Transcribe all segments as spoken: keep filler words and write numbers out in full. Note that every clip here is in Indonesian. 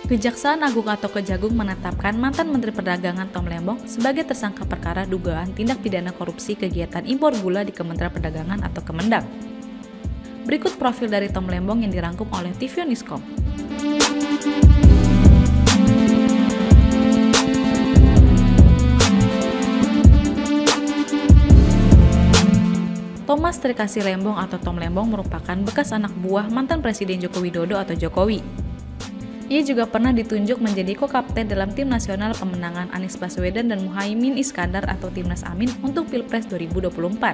Kejaksaan Agung atau Kejagung menetapkan mantan Menteri Perdagangan Tom Lembong sebagai tersangka perkara dugaan tindak pidana korupsi kegiatan impor gula di Kementerian Perdagangan atau Kemendak. Berikut profil dari Tom Lembong yang dirangkum oleh T V Newscom. Thomas Trikasih Lembong atau Tom Lembong merupakan bekas anak buah mantan Presiden Joko Widodo atau Jokowi. Ia juga pernah ditunjuk menjadi ko-kapten dalam tim nasional pemenangan Anies Baswedan dan Muhaimin Iskandar atau Timnas Amin untuk Pilpres dua ribu dua puluh empat.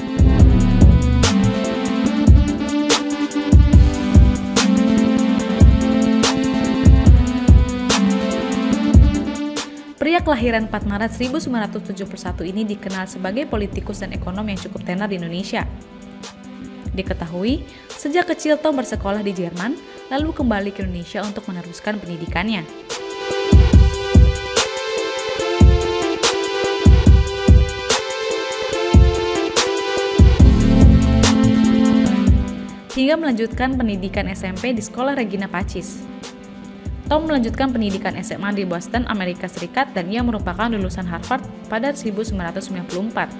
Pria kelahiran empat Maret seribu sembilan ratus tujuh puluh satu ini dikenal sebagai politikus dan ekonom yang cukup tenar di Indonesia. Diketahui, sejak kecil Tom bersekolah di Jerman, lalu kembali ke Indonesia untuk meneruskan pendidikannya. Hingga melanjutkan pendidikan S M P di Sekolah Regina Pacis. Tom melanjutkan pendidikan S M A di Boston, Amerika Serikat, dan ia merupakan lulusan Harvard pada seribu sembilan ratus sembilan puluh empat.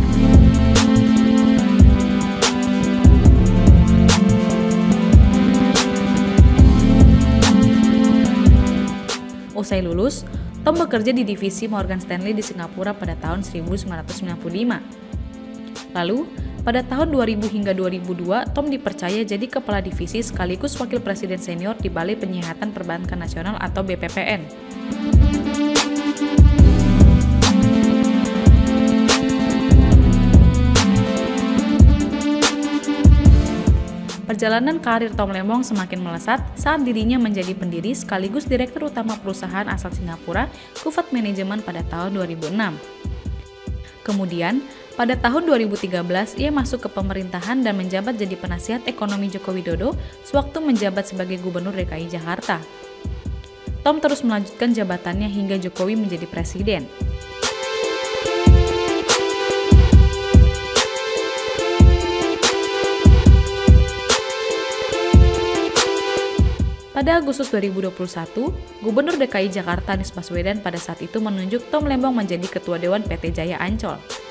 Usai lulus, Tom bekerja di divisi Morgan Stanley di Singapura pada tahun seribu sembilan ratus sembilan puluh lima. Lalu, pada tahun dua ribu hingga dua ribu dua, Tom dipercaya jadi Kepala Divisi sekaligus Wakil Presiden Senior di Balai Penyihatan Perbankan Nasional atau B P P N. Perjalanan karir Tom Lembong semakin melesat saat dirinya menjadi pendiri sekaligus Direktur Utama perusahaan asal Singapura, Kuvat Management pada tahun dua ribu enam. Kemudian, pada tahun dua ribu tiga belas, ia masuk ke pemerintahan dan menjabat jadi penasihat ekonomi Joko Widodo sewaktu menjabat sebagai Gubernur D K I Jakarta. Tom terus melanjutkan jabatannya hingga Jokowi menjadi presiden. Pada Agustus dua ribu dua puluh satu, Gubernur D K I Jakarta Anies Baswedan pada saat itu menunjuk Tom Lembong menjadi Ketua Dewan P T Jaya Ancol.